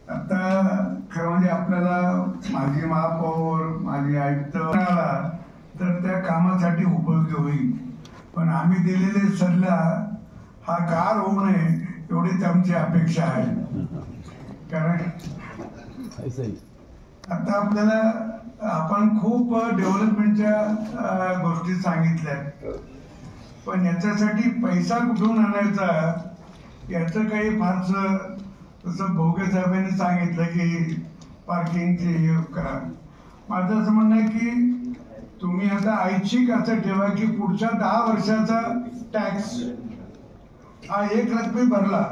आता खरं म्हणजे आपल्याला माजी महापौर माजी आयुक्त आला तर त्या कामासाठी उपयोगी होईल, पण आम्ही दिलेले सल्ला हा गार होऊ नये एवढीच आमची अपेक्षा आहे. कारण आता आपल्याला आपण खूप डेव्हलपमेंटच्या गोष्टी सांगितल्या, पण याच्यासाठी पैसा कुठून आणायचा याचं काही फारसं, तसं भोगे साहेबांनी सांगितलं की पार्किंगचे करा. माझं असं म्हणणं आहे की तुम्ही आता ऐच्छिक असं ठेवा की पुढच्या 10 वर्षाचा टॅक्स हा 1 रकमी भरला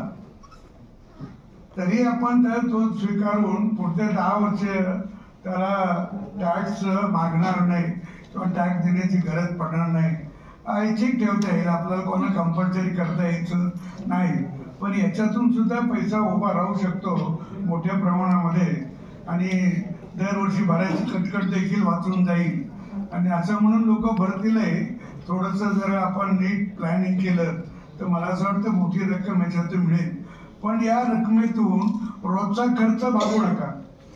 तरी आपण तर तो स्वीकारून पुढच्या 10 वर्ष त्याला टॅक्स मागणार नाही किंवा टॅक्स देण्याची गरज पडणार नाही. ऐच्छिक ठेवता येईल, आपल्याला कोणा कंपल्सरी करता यायचं नाही, पण याच्यातून सुद्धा पैसा उभा राहू शकतो मोठ्या प्रमाणामध्ये आणि दरवर्षी भरायची कटकट देखील वाचून जाईल. आणि असं म्हणून लोक भरतीलही. थोडंसं जर आपण नीट प्लॅनिंग केलं तर मला असं वाटतं मोठी रक्कम याच्यातून मिळेल. पण या रकमेतून रोजचा खर्च भागू नका.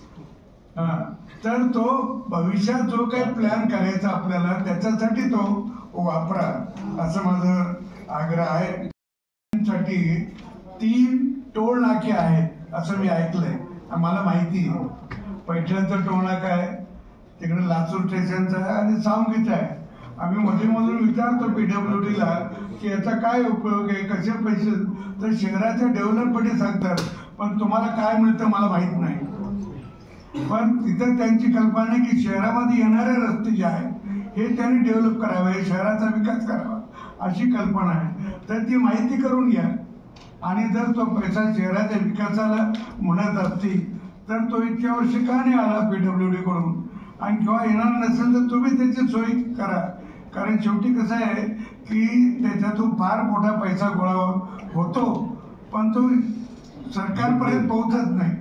तर तो भविष्यात जो काही प्लॅन करायचा आपल्याला त्याच्यासाठी तो वापरा असं माझं आग्रह आहे. साठी 3 टोल नाके आहेत असं मी ऐकलंय, आम्हाला माहिती आहे. पैठणचं टोल नाका आहे, तिकडे लातूर स्टेशनचं आहे आणि सावंगीचं आहे. आम्ही मधून विचारतो PWDला की याचा काय उपयोग आहे, कसे पैसे, तर शहराच्या डेव्हलपमेंट सांगतात, पण तुम्हाला काय मिळतं मला माहित नाही. पण तिथं त्यांची कल्पना आहे की शहरामध्ये येणारे रस्ते जे आहे हे त्यांनी डेव्हलप करावे, शहराचा विकास करावा अशी कल्पना आहे. तर ती माहिती करून घ्या आणि जर तो पैसा शहराच्या विकासाला म्हणत असतील तर तो इतक्या वर्षी का नाही आला PWD कडून, आणि किंवा येणार नसेल तर तुम्ही त्याची सोय करा. कारण शेवटी कसं आहे की त्याच्यातून फार मोठा पैसा गोळा होतो पण तो सरकारपर्यंत पोहोचत नाही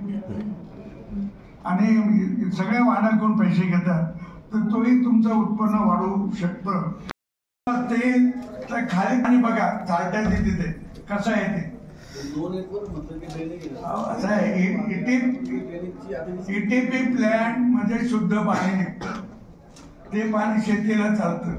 आणि सगळ्या वाहनाकडून पैसे घेतात, तर तोही तुमचं उत्पन्न वाढवू शकतं. ते खाली आणि बघा चालट्याचे तिथे कसं आहे ते असं आहे. ETP प्लॅन्ट म्हणजे शुद्ध पाणी निघतं, ते पाणी शेतीला चालतं.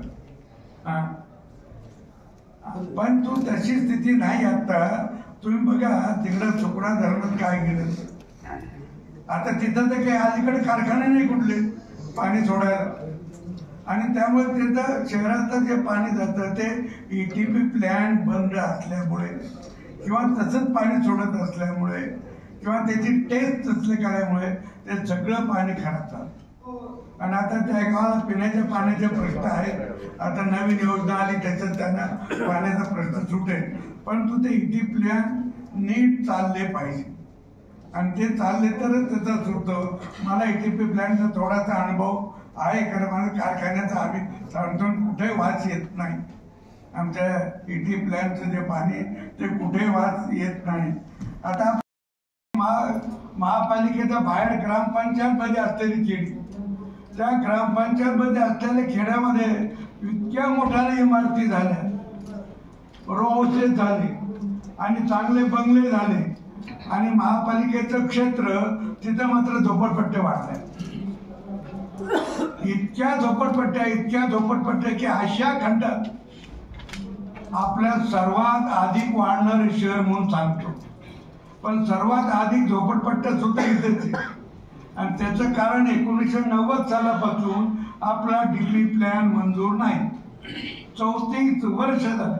पण तू तशी स्थिती नाही. आता तुम्ही बघा तिकडं चोपडा धरणात काय गेलं, आता तिथं तर काही अलीकडे कारखाने नाही कुठले पाणी सोडायला, आणि त्यामुळे तिथं शहरातलं जे पाणी जातं ते ETP प्लॅन्ट बंद असल्यामुळे किंवा तसंच पाणी सोडत असल्यामुळे किंवा त्याची टेस्ट तसले केल्यामुळे ते सगळं पाणी खराब झालं. आणि आता त्या गावाला पिण्याच्या पाण्याचे प्रश्न आहेत. आता नवीन योजना आली त्याच्यात त्यांना पाण्याचा प्रश्न सुटेल, परंतु ते ETP प्लॅन्ट नीट चालले पाहिजे आणि ते चालले तरच त्याचा सुटतो. मला ETP प्लॅन्टचा थोडासा अनुभव आहे, कारण माझ्या कारखान्याचा आम्ही सांगतो कुठे वास येत नाही. आमच्या ETP प्लॅन्टचं जे पाणी ते कुठे वास येत नाही. आता महापालिकेच्या बाहेर ग्रामपंचायत मध्ये असलेली खेडी, त्या ग्रामपंचायत मध्ये असलेल्या खेड्यामध्ये इतक्या मोठ्याने इमारती झाल्या, रो हाऊसेस झाले आणि चांगले बंगले झाले, आणि महापालिकेचं क्षेत्र तिथं मात्र झोपडपट्ट्या वाढल्या. इतक्या झोपडपट्ट्या की आशिया खंडात आपल्या सर्वात अधिक वाढणारे शहर म्हणून सांगतो, पण सर्वात अधिक झोपडपट्ट्या सुद्धा इथेच. आणि त्याचं कारण 1990 सालापासून आपला DP प्लॅन मंजूर नाही. 34 वर्ष झालं.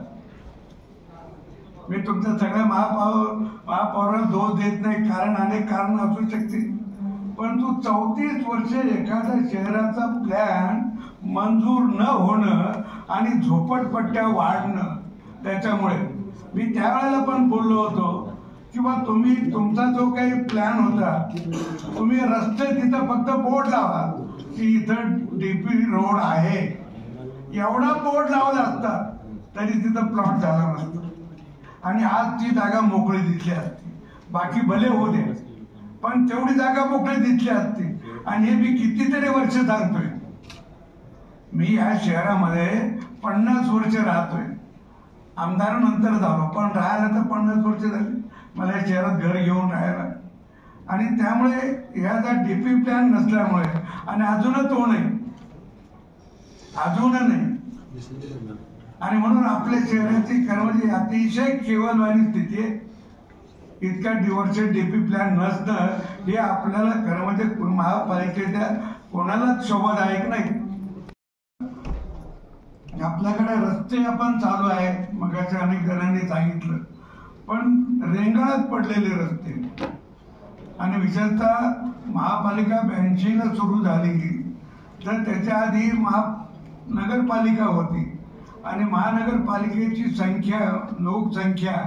मी तुमच्या सगळ्या महापौरांना दोष देत नाही, कारण अनेक कारण असू शकतील, परंतु 34 वर्ष एखाद्या शहराचा प्लॅन मंजूर न होणं आणि झोपडपट्ट्या वाढणं, त्याच्यामुळे मी त्यावेळेला पण बोललो होतो किंवा तुम्ही तुमचा जो काही प्लॅन होता, तुम्ही रस्ते तिथं फक्त बोर्ड लावा की इथं DP रोड आहे, एवढा बोर्ड लावला असता तरी तिथं प्लॉट झाला नसता आणि आज ती जागा मोकळी दिसली असती. बाकी भले होऊ दे, पण तेवढी जागा मोकळी दिसली असती. आणि हे मी कितीतरी वर्ष सांगतोय. मी या शहरामध्ये 50 वर्ष राहतोय, आमदारानंतर झालो, पण राहायला तर 50 वर्ष झाली मला या शहरात घर घेऊन राहायला. आणि त्यामुळे ह्याचा डीपी प्लॅन नसल्यामुळे आणि अजूनच तो नाही, अजून नाही, आणि म्हणून आपल्या शहराची म्हणजे अतिशय केवलवाणी स्थिती आहे. इतका डिव्हर्सेड डीपी प्लॅन नसणं हे आपल्याला खरं म्हणजे महापालिकेच्या कोणालाच शोभादायक नाही. आपल्याकडे रस्ते आपण चालू आहे, मगाच्या अनेक जणांनी सांगितलं, पण रेंगाळत पडलेले रस्ते, आणि विशेषतः महापालिका 82ला सुरू झाली तर त्याच्या आधी नगरपालिका होती, आणि महानगरपालिकेची संख्या, लोकसंख्या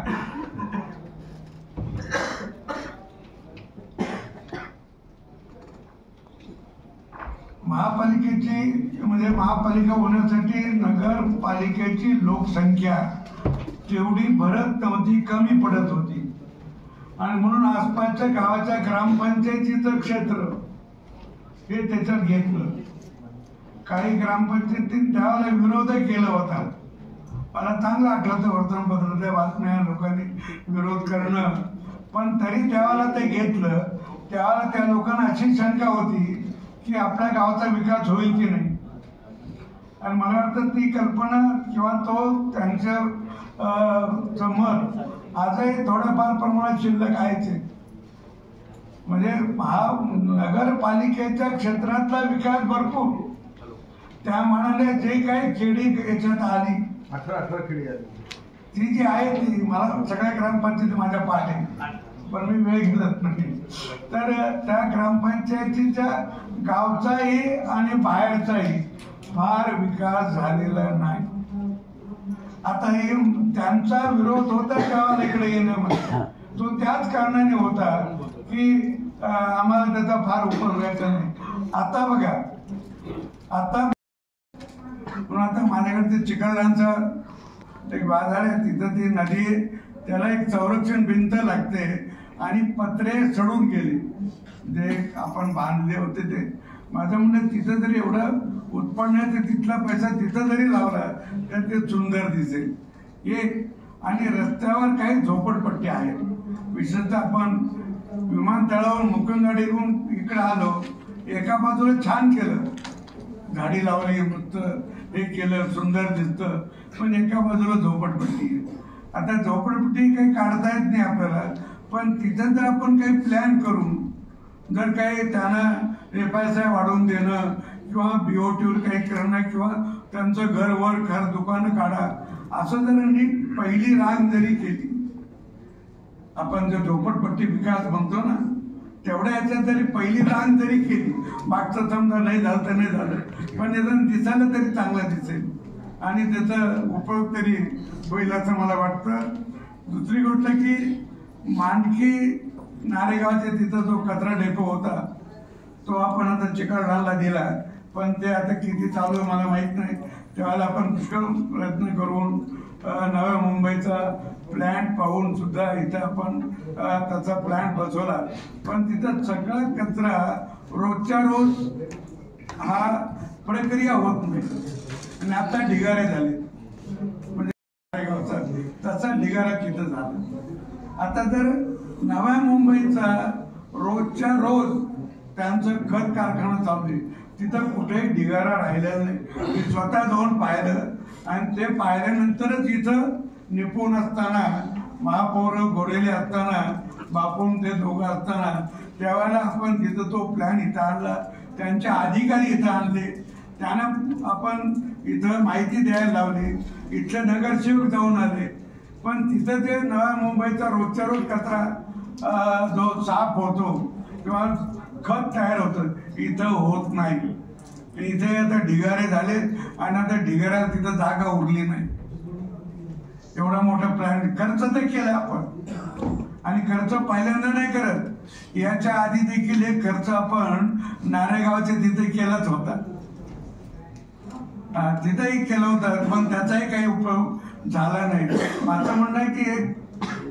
महापालिकेची म्हणजे महापालिका होण्यासाठी नगरपालिकेची लोकसंख्या तेवढी भरत नव्हती, कमी पडत होती, आणि म्हणून आसपासच्या गावाच्या ग्रामपंचायतीचं क्षेत्र हे त्याच्यात घेतलं. काही ग्रामपंचायतीत त्यावेळेला विरोध केला होता. मला चांगलं आठवतं वर्तमानपत्रातल्या बातम्या लोकांनी विरोध करणं, पण तरी त्यावेळेला ते घेतलं. त्यावेळेला त्या लोकांना अशी शंका होती की आपल्या गावाचा विकास होईल की नाही, आणि मला वाटतं ती कल्पना किंवा तो त्यांचं मत आजही थोडंफार प्रमाणात शिल्लक आहेच. म्हणजे नगरपालिकेच्या क्षेत्रातला विकास भरपूर, त्या मानाने जे काही खेडी याच्यात आली 18 खेडी आली, ती जी आहे ती मला सगळ्या ग्रामपंचायती माझ्या पाठ आहे, पण मी वेळ घेतत नाही. तर त्या ग्रामपंचायतीच्या गावचाही आणि बाहेरचाही फार विकास झालेला नाही. आता हे त्यांचा विरोध होता गावाला इकडे येण्यामध्ये, तो त्याच कारणाने होता की आम्हाला त्याचा फार उपयोग व्हायचा नाही. आता बघा, आता माझ्याकडे ते चिखलदानचा एक बाजार आहे, तिथं ती नदी आहे, त्याला एक संरक्षण भिंत लागते, आणि पत्रे सडून गेले जे आपण बांधले होते ते. माझं म्हणणं तिथं जरी एवढं उत्पन्न आहे, तर तिथला पैसा तिथं जरी लावला तर ते सुंदर दिसेल. एक आणि रस्त्यावर काही झोपडपट्टी आहेत, विशेषतः आपण विमानतळावर मुकुंदवाडीहून इकडे आलो, एका बाजूला छान केलं, झाडी लावली, मस्त हे केलं, सुंदर दिसतं, पण एका बाजूला झोपडपट्टी. आता झोपडपट्टी काही काढता येत नाही आपल्याला, पण तिथं जर आपण काही प्लॅन करून जर काही त्यांना रेपायसा वाढवून देणं किंवा BOTवर काही करणं किंवा त्यांचं घर वर घर दुकानं काढा, असं जर नीट पहिली रांग जरी केली, आपण जो झोपडपट्टी विकास म्हणतो ना, तेवढ्या याच्यात जरी पहिली रांग जरी केली, मागचं समजा नाही झालं तर नाही झालं, पण निदान दिसायला तरी चांगलं दिसेल आणि त्याचा उपयोग तरी होईल असं मला वाटतं. दुसरी गोष्ट की मांडकी नारेगावच्या तिथं जो कचरा डेपो होता तो आपण आता चिखलठाणला दिला, पण ते आता किती चालू आहे मला माहीत नाही. त्यावेळेला आपण पुष्कळ प्रयत्न करून नव्या मुंबईचा प्लॅन्ट पाहून सुद्धा इथं आपण त्याचा प्लॅन्ट बसवला, पण तिथं सगळा कचरा रोजच्या रोज हा प्रक्रिया होत नाही, आणि आता ढिगारे झाले, म्हणजे नारेगावचा तसा ढिगारा तिथं झाला. आता जर नव्या मुंबईचा रोजच्या रोज त्यांचं खत कारखाना चालू आहे, तिथं कुठेही ढिगारा राहिलेला नाही. मी स्वतः जाऊन पाहिलं, आणि ते पाहिल्यानंतरच इथं निपुण असताना, महापौर गोरेले असताना, बापून ते दोघं असताना, त्यावेळेला आपण तिथं तो प्लॅन इथं आणला, त्यांचे अधिकारी इथं आणले, त्यांना आपण इथं माहिती द्यायला लावली, इथले नगरसेवक जाऊन आले, पण तिथं ते नव्या मुंबईचा रोजच्या रोज कचरा जो साफ होतो किंवा खत तयार होतं, इथं होत नाही. इथे आता ढिगारे झाले, आणि आता ढिगाऱ्याला तिथं जागा उरली नाही. एवढा मोठा प्लॅन खर्च तर केला आपण, आणि खर्च पहिल्यांदा नाही करत, याच्या आधी देखील एक खर्च आपण नारेगावच्या तिथे केलाच होता, तिथंही केलं होतं, पण त्याचाही काही उपयोग झाला नाही. माझं म्हणणं आहे की एक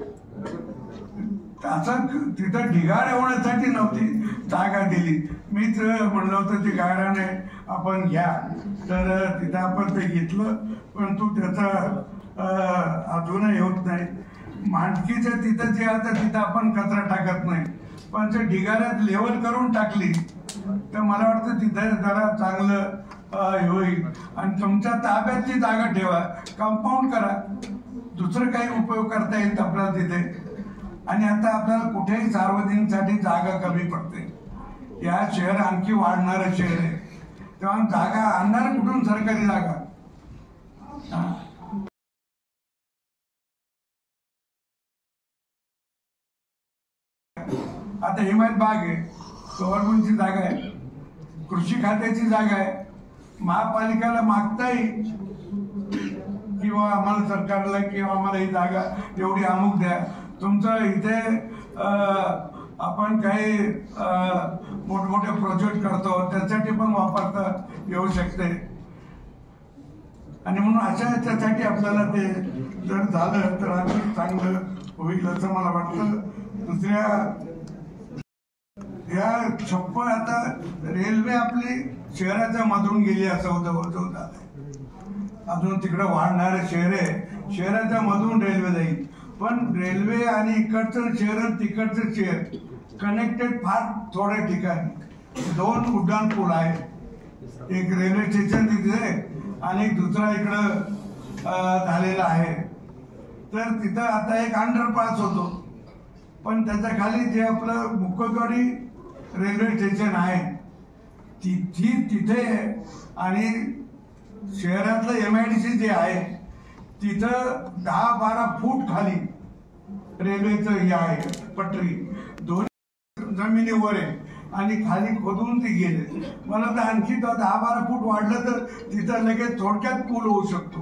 असं तिथं ढिगारे होण्यासाठी नव्हती जागा दिली. मीच म्हणलं होतं ते गायराने आपण घ्या, तर तिथं आपण ते घेतलं, परंतु त्याचा अजूनही होत नाही. मांडकीचं तिथं जे आता तिथं आपण कचरा टाकत नाही, पण ते ढिगाऱ्यात लेवल करून टाकली तर मला वाटतं तिथे जरा चांगलं होईल. आणि तुमच्या ताब्यातची जागा ठेवा, कंपाऊंड करा, दुसरं काही उपयोग करता येईल आपल्याला तिथे. आणि आता आपल्याला कुठेही सार्वजनिकसाठी जागा कमी पडते. या शहर आणखी वाढणारं शहर आहे, तेव्हा जागा आणणार कुठून सरकारी जागा? आता हिमायत बाग आहे, गव्हर्नमेंटची जागा आहे, कृषी खात्याची जागा आहे. महापालिकेला मागता येईल किंवा आम्हाला सरकारला किंवा आम्हाला ही जागा एवढी अमुक द्या. तुमचं इथे आपण काही मोठमोठे प्रोजेक्ट करतो त्यासाठी पण वापरता येऊ शकते. आणि म्हणून अशा याच्यासाठी आपल्याला ते जर झालं तर आणखी चांगलं होईल असं मला वाटतं. दुसऱ्या या छप्पन आता रेल्वे आपली शहराच्या मधून गेली असं होतं. अजून तिकडं वाढणारं शहर आहे, शहराच्या मधून रेल्वे जाईल. पण रेल्वे आणि इकडचं शहर तिकडचं शहर कनेक्टेड फार थोड्या ठिकाणी. 2 उड्डाण पूल आहे, एक रेल्वे स्टेशन तिथे आणि दुसरा इकडं झालेला आहे. तर तिथं आता एक अंडरपास होतो, पण त्याच्या खाली जे आपलं मुक्कोटवाडी रेल्वे स्टेशन आहे तिथे आणि शहरातलं MIDC जे आहे तिथं 10-12 फूट खाली रेल्वेचं हे आहे, पटरी दोन्ही जमिनीवर आहे आणि खाली खोदून ते गेले. मला तर आणखी 10-12 फूट वाढलं तर तिथं लगेच थोडक्यात पूल होऊ शकतो,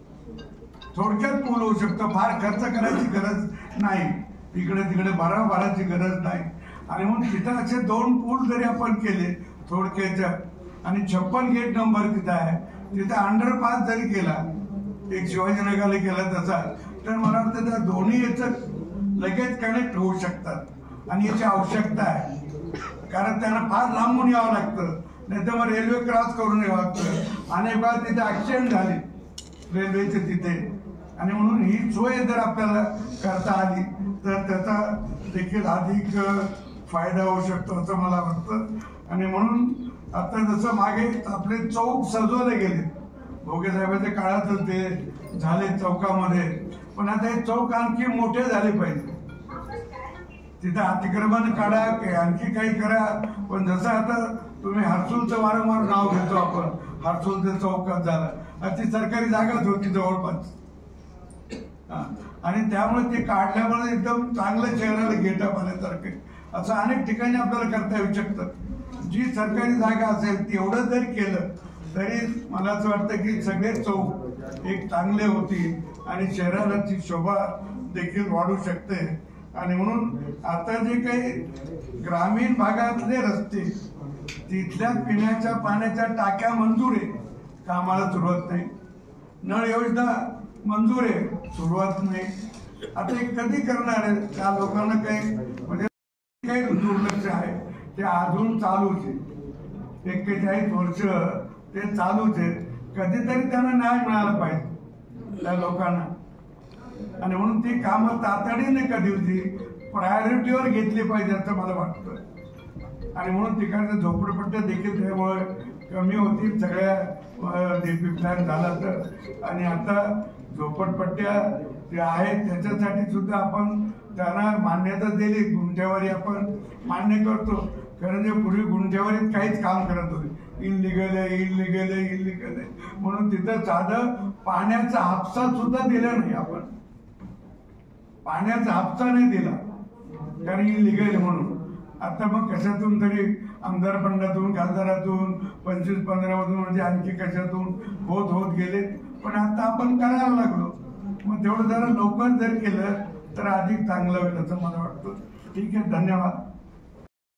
फार खर्च करायची गरज नाही, इकडे तिकडे भराची गरज नाही. आणि म्हणून तिथं असे 2 पूल जरी आपण केले थोडक्याच्या आणि 56 गेट नंबर तिथं आहे, तिथं अंडरपास जरी केला, एक शिवाजीनगरला केला तसा, तर मला वाटतं त्या दोन्ही याचं लगेच कनेक्ट होऊ शकतात. आणि याची आवश्यकता आहे, कारण त्यांना फार लांबून यावं लागतं, नाही तर मग रेल्वे क्रॉस करून यावं लागतं. अनेक वेळा तिथे ऍक्सिडेंट झाले रेल्वेचे तिथे. आणि म्हणून ही सोय जर आपल्याला करता आली तर त्याचा देखील अधिक फायदा होऊ शकतो असं मला वाटतं. आणि म्हणून आता जसं मागे आपले चौक सजवले गेले, भोगे साहेबांच्या काळातच ते झाले चौकामध्ये, पण आता हे चौक आणखी मोठे झाले पाहिजे. तिथं अतिक्रमण काढा, आणखी काही करा, पण जसं आता तुम्ही हर्सुलचं वारंवार नाव घेतो आपण, हर्सुलचं चौकात झालं, ती सरकारी जागाच होती जवळपास. आणि त्यामुळे ते काढल्यामुळे एकदम चांगलं शहराला गेटअप आल्यासारखे असं अनेक ठिकाणी आपल्याला करता येऊ शकतं. जी सरकारी जागा असेल तेवढं जरी केलं तरी मला असं वाटतं की सगळे चौक एक चांगले होतील आणि शहराला ती शोभा देखील वाढू शकते. आणि म्हणून आता जे काही ग्रामीण भागातले रस्ते, तिथल्या पिण्याच्या पाण्याच्या टाक्या मंजूर आहे, कामाला सुरुवात नाही. नळ योजना मंजूर आहे, सुरुवात नाही. आता हे कधी करणार आहे? त्या लोकांना काही म्हणजे काही दुर्लक्ष आहे, ते अजून चालूच आहे. 41 वर्ष ते चालूच आहे. कधीतरी त्यांना न्याय मिळाला पाहिजे त्या लोकांना. आणि म्हणून ती कामं तातडीने कधी होती प्रायोरिटीवर घेतली पाहिजे असं मला वाटतं. आणि म्हणून तिकडच्या झोपडपट्ट्या देखील त्यामुळे कमी होतील सगळ्या DP प्लॅन झाला तर. आणि आता झोपडपट्ट्या ज्या आहेत त्याच्यासाठी सुद्धा आपण त्यांना मान्यता दिली. गुंठ्यावारी आपण मान्य करतो, कारण जे पूर्वी गुंठ्यावरीत काहीच काम करत होते, इनलिगल आहे म्हणून तिथं साधं पाण्याचा हापसा सुद्धा दिला नाही. आपण पाण्याचा हापसा नाही दिला कारण इनलिगल म्हणून. आता मग कशातून तरी आमदार फंडातून, खासदारातून, 25-15 मधून म्हणजे आणखी कशातून होत गेले. पण आता आपण करायला लागलो, मग तेवढं जरा लवकर जर केलं तर अधिक चांगलं होईल असं मला वाटतं. ठीक आहे, धन्यवाद.